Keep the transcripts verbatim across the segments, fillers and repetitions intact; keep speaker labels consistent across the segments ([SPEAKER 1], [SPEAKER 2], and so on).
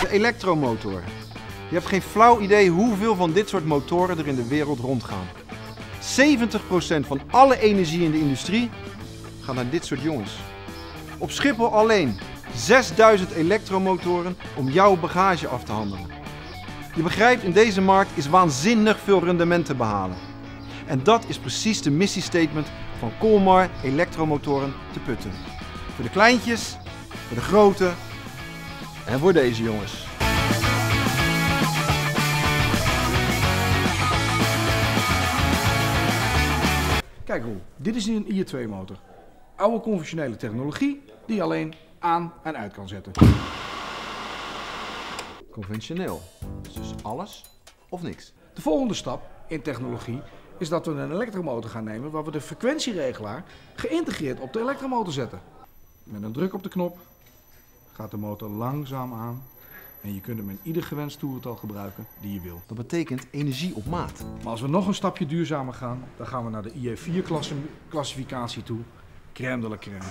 [SPEAKER 1] De elektromotor. Je hebt geen flauw idee hoeveel van dit soort motoren er in de wereld rondgaan. zeventig procent van alle energie in de industrie gaat naar dit soort jongens. Op Schiphol alleen zesduizend elektromotoren om jouw bagage af te handelen. Je begrijpt, in deze markt is waanzinnig veel rendement te behalen. En dat is precies de missiestatement van Kolmar Elektromotoren te Putten. Voor de kleintjes, voor de grote en voor deze jongens.
[SPEAKER 2] Kijk Roel, dit is een I R twee motor. Oude conventionele technologie die je alleen aan en uit kan zetten.
[SPEAKER 1] Conventioneel. Dus alles of niks.
[SPEAKER 2] De volgende stap in technologie is dat we een elektromotor gaan nemen waar we de frequentieregelaar geïntegreerd op de elektromotor zetten. Met een druk op de knop gaat de motor langzaam aan en je kunt hem in ieder gewenst toerental gebruiken die je wil.
[SPEAKER 1] Dat betekent energie op maat.
[SPEAKER 2] Maar als we nog een stapje duurzamer gaan, dan gaan we naar de I E vier klassificatie toe. Crème de la crème.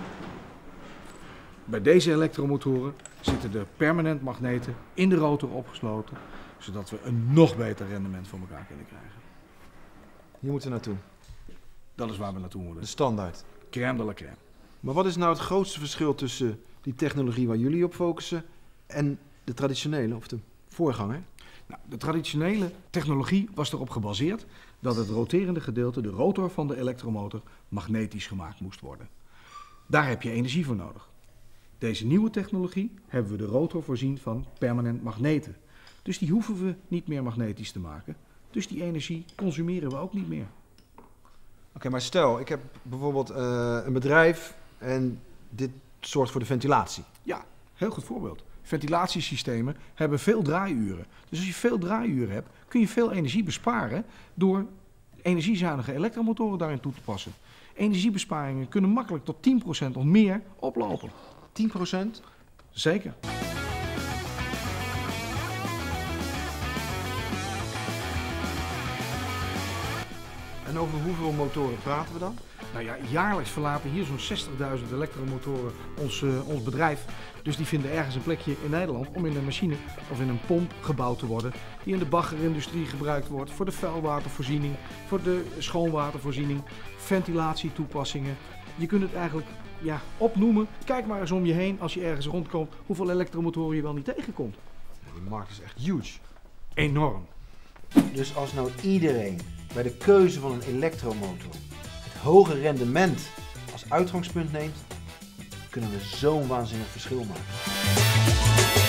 [SPEAKER 2] Bij deze elektromotoren zitten de permanent magneten in de rotor opgesloten, zodat we een nog beter rendement voor elkaar kunnen krijgen.
[SPEAKER 1] Hier moeten we naartoe.
[SPEAKER 2] Dat is waar we naartoe moeten.
[SPEAKER 1] De standaard.
[SPEAKER 2] Crème de la crème.
[SPEAKER 1] Maar wat is nou het grootste verschil tussen die technologie waar jullie op focussen en de traditionele of de voorganger?
[SPEAKER 2] Nou, de traditionele technologie was erop gebaseerd dat het roterende gedeelte, de rotor van de elektromotor, magnetisch gemaakt moest worden. Daar heb je energie voor nodig. Deze nieuwe technologie hebben we de rotor voorzien van permanent magneten. Dus die hoeven we niet meer magnetisch te maken. Dus die energie consumeren we ook niet meer.
[SPEAKER 1] Oké, okay, maar stel, ik heb bijvoorbeeld uh, een bedrijf en dit zorgt voor de ventilatie.
[SPEAKER 2] Ja, heel goed voorbeeld. Ventilatiesystemen hebben veel draaiuren. Dus als je veel draaiuren hebt, kun je veel energie besparen door energiezuinige elektromotoren daarin toe te passen. Energiebesparingen kunnen makkelijk tot tien procent of meer oplopen.
[SPEAKER 1] tien procent?
[SPEAKER 2] Zeker.
[SPEAKER 1] En over hoeveel motoren praten we dan?
[SPEAKER 2] Nou ja, jaarlijks verlaten hier zo'n zestigduizend elektromotoren ons, uh, ons bedrijf. Dus die vinden ergens een plekje in Nederland om in een machine of in een pomp gebouwd te worden. Die in de baggerindustrie gebruikt wordt voor de vuilwatervoorziening, voor de schoonwatervoorziening, ventilatietoepassingen. Je kunt het eigenlijk ja, opnoemen. Kijk maar eens om je heen als je ergens rondkomt hoeveel elektromotoren je wel niet tegenkomt.
[SPEAKER 1] Die markt is echt huge.
[SPEAKER 2] Enorm.
[SPEAKER 1] Dus als nou iedereen bij de keuze van een elektromotor het hoge rendement als uitgangspunt neemt, kunnen we zo'n waanzinnig verschil maken.